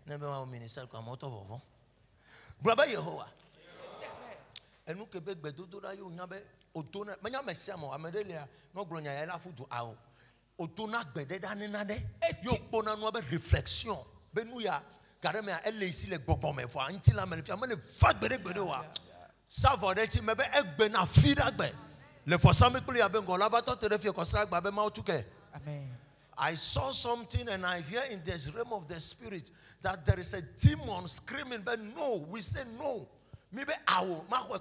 Ne me au ministère comme auto vovon. Braba Yehowa. Et nous que beg bedodo da yo nyabe otona manya mesiamo amedelia no glonya ya la fudu ao. Otona gbede da nena de. Yo bona no be réflexion. Be nou ya carrément elle ici les gogo me fo anti la me fi amene fa gbede wa. Sa vode ti mebe egbe na fi da gbe. Le fo sami kuli ya be ngola va to te refi ko stra gba be ma otuke. Amen. I saw something and I hear in this realm of the spirit that there is a demon screaming, but no, we say no. Maybe I'm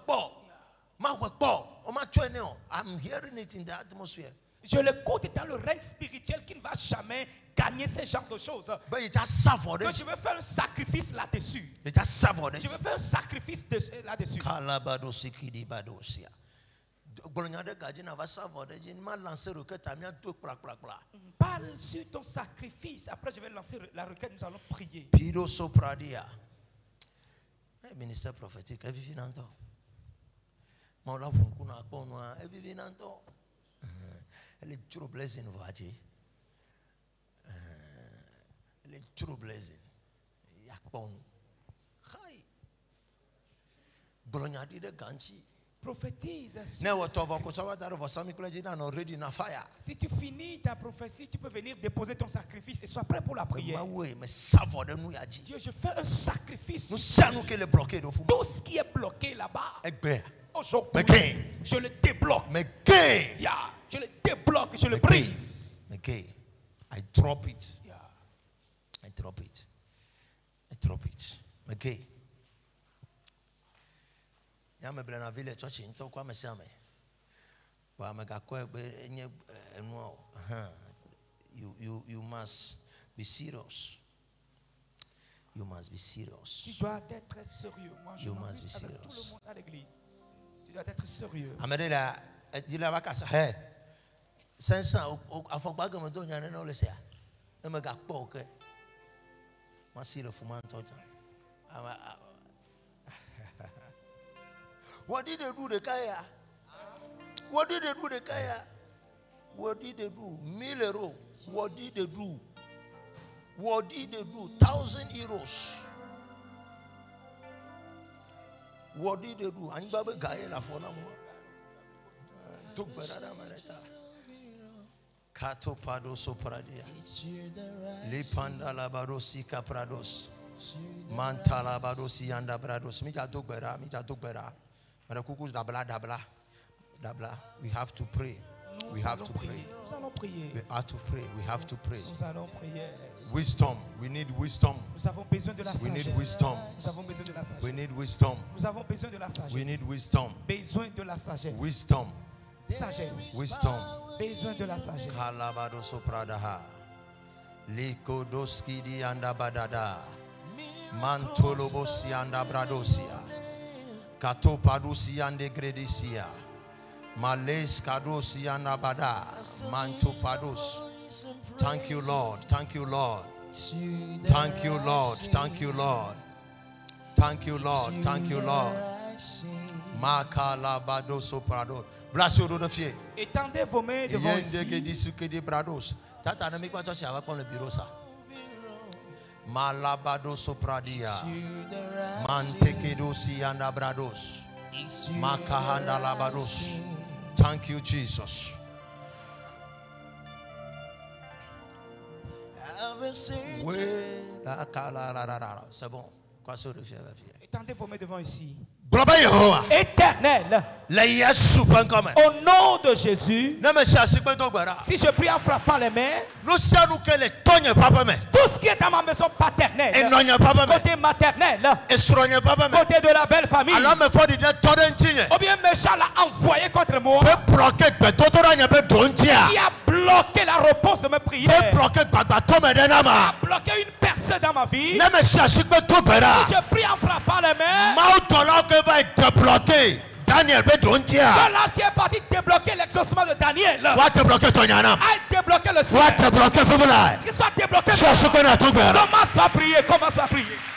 hearing it in the atmosphere. Je l'écoute dans le règne spirituel qui ne va jamais gagner ce genre de choses. But you just suffer. Donc je vais faire un sacrifice là-dessus. You just suffer. Je vais faire un sacrifice là-dessus. Parle sur ton sacrifice. Après, je vais lancer la requête. Nous allons prier. Pido sopradia. Ministère prophétique. Evivinanto. Maula funkuna konwa. Evivinanto. Elle est trop blessée, nous voyons. Elle est trop blessée. Yakpon. Hi. Bologna de ganchi. Prophétise. Si tu finis ta prophétie, tu peux venir déposer ton sacrifice et sois prêt pour la prière. Dieu, je fais un sacrifice. Tout ce qui est bloqué là-bas, aujourd'hui, je le débloque. Yeah. Je le débloque, je le brise. I drop it. Yeah. I drop it. I drop it. Okay. Yame blana vile church in to kwa mesame. Wa mega kwa enye enu you must be serious. You must be serious. Tu dois être sérieux. Moi je m'amuse avec tout le monde à l'église. Tu dois être sérieux. Amedela dila wakasa he. Sensa afogba gamo do nyane no lesia. E mega kwa oke. Masi le fuman toja. What did they do the kaya? What did they do the kaya? What did they do? €1,000. What did they do? What did they do? €1,000. What did they do? Ani babe kaya la fona mo. Tuk berada mereka. Kato pado sopradia. Lipanda labarosi kaprados. Mantala barosi anda brados. Mija tuk bera. Dabla. We have to pray. We have to pray. Nous allons prier. We have to pray. We have to pray. Nous allons prier. Wisdom. We need wisdom. Nous avons besoin de la sagesse. We need wisdom. Nous avons besoin de la sagesse. We need wisdom. Nous avons besoin de la sagesse. We need wisdom. Besoin de la sagesse. Wisdom. Sagesse. Wisdom. Besoin de la sagesse. Kalabado sopradaha. Likodoski di anda badada. Mantolobosi anda bradosia. Kato padusi ande gredisia. Males kadosi anda bada. Manto pados. Thank you, Lord. Thank you, Lord. Thank you, Lord. Thank you, Lord. Thank you, Lord. Thank you, Lord. Makalabado soprado. Vlasio do fie. Étendez vos mains devant ici. Tata na mikwa chacha wa kon le bureau ça. Malabado sopradia. Mantekedosi anda brados. Makahanda labados. Thank you, Jesus. C'est bon. Quoi sur le fier? Étendez vos mains devant ici. Éternel, au nom de Jésus, si je prie en frappant les mains, tout ce qui est dans ma maison paternelle, côté maternel, côté de la belle famille, ou bien méchant l'a envoyé contre moi, qui a bloqué la réponse de mes prières, a bloqué une percée dans ma vie, si je prie en frappant les mains, va être bloqué. Daniel, l'ange qui est parti débloquer l'exaucement de Daniel. Va te bloquer ton yana. A débloqué le ciel. Va te bloquer Qu'il soit débloqué. Commence par prier.